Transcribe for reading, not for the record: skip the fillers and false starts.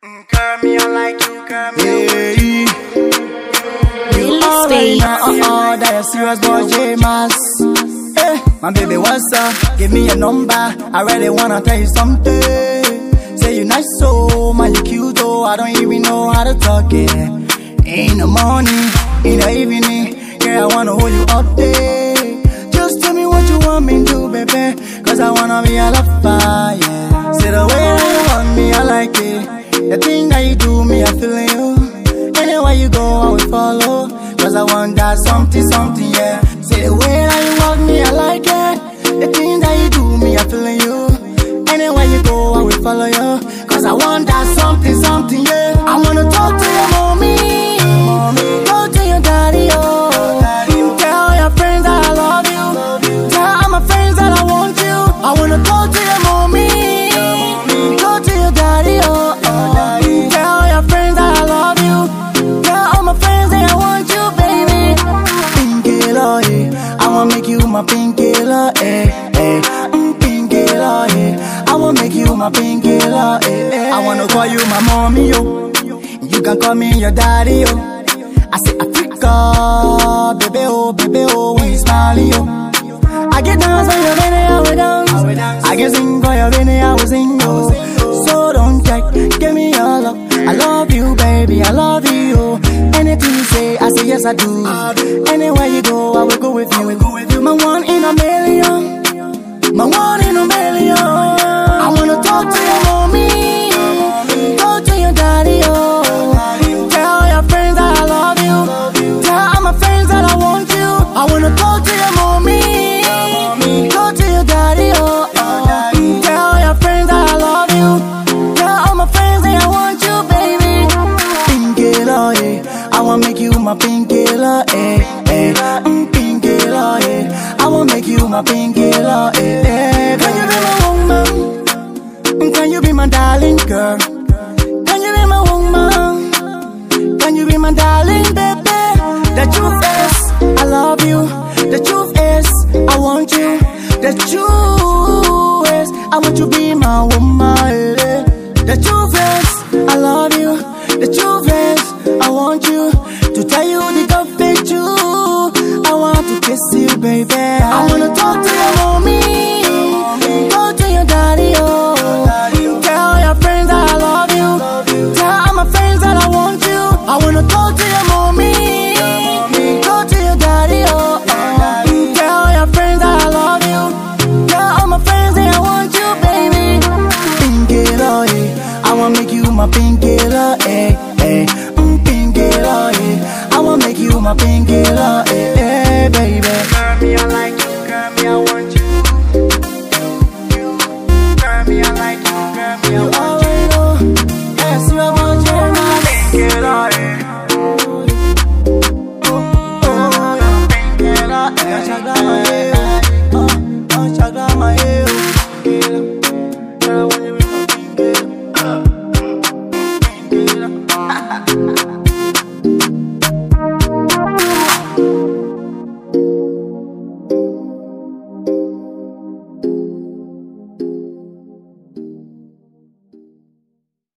Girl, me I like you, girl, me hey. You already know that serious boy J-Mas. Hey, my baby, what's up? Give me your number, I really wanna tell you something. Say you nice, so man, you cute, oh, I don't even know how to talk it. In the morning, in the evening, girl, I wanna hold you all day. Just tell me what you want me to, baby, cause I wanna be a lover, yeah. Say the way that you want me, I like it. The thing that you do, me, I feelin' you. Anywhere you go, I will follow, cause I want that something, yeah. Say the way that you walk me, I like it. The thing that you do, me, I feelin' you. Anywhere you go, I will follow you, cause I want that something, yeah. I wanna talk to your mommy, go to your daddy, oh. Tell your friends that I love you, tell all my friends that I want you. I wanna talk to your mommy, go to your daddy, oh. Tell your friends that I love you, tell all my friends that I want you, baby. Painkiller, yeah, I wanna make you my painkiller, painkiller, yeah, I wanna make you my painkiller, I wanna call you my mommy, yo. You can call me your daddy, yo. I say Africa, baby, oh, when you smile, yo. I get dance for your baby, I will dance. I can sing for your baby, I will sing, yo. So don't check, give me your love. I love you, baby, I love you. Anything you say, I say yes, I do. Anywhere you go, I will go with you. My one in a million, my one in a million. I wanna talk to your mommy, go to your daddy, oh. Tell your friends that I love you, tell all my friends that I want you. I wanna talk to your mommy, go to your daddy, oh. Tell your friends that I love you, tell all my friends that I want you, baby. Painkiller, yeah, I wanna make you my painkiller, painkiller, yeah, I wanna make you my painkiller, Can you be my woman? Can you be my darling girl? Can you be my woman? Can you be my darling baby? The truth is, I love you. The truth is, I want you. The truth is, I want you to be my woman. The truth is, I love you. The truth is, I want you to tell you the perfect truth. I want to kiss you, baby. I wanna talk to your mommy, go to your daddy, oh. Tell your friends that I love you, tell all my friends that I want you. I wanna talk to your mommy, go to your daddy, oh. Tell your friends that I love you, tell all my friends that I want you, baby. Painkiller, yeah, I wanna make you my painkiller, painkiller, yeah, I wanna make you my painkiller, baby. Girl, me I like you, girl, me I want you. Girl, me I like you, girl, me I want you. Yes, you want your man. Painkiller, Painkiller,